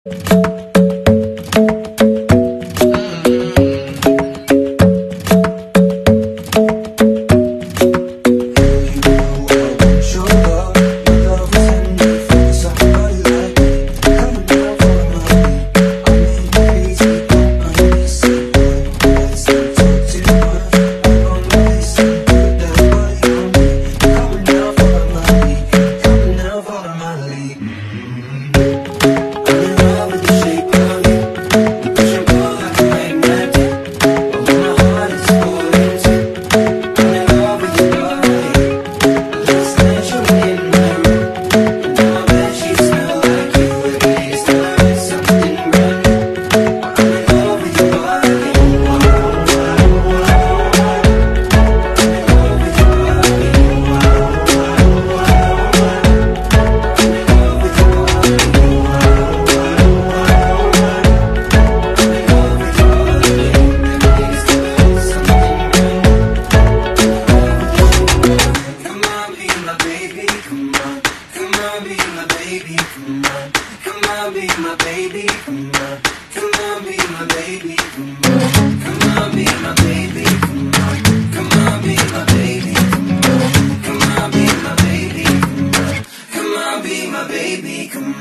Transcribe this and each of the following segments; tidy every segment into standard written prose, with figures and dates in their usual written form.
be my baby, come on. Come on, be my baby, come on. Come on, be my baby, come on. Come on, be my baby, come on. Come on, be my baby, come on. Come on, be my baby, come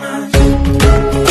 on.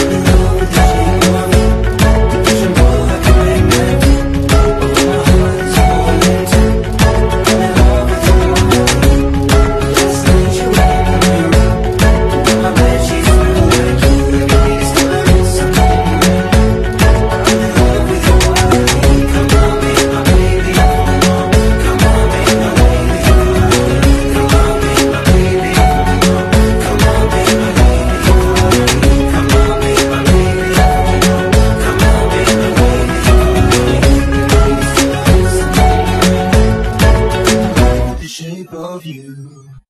Shape of you.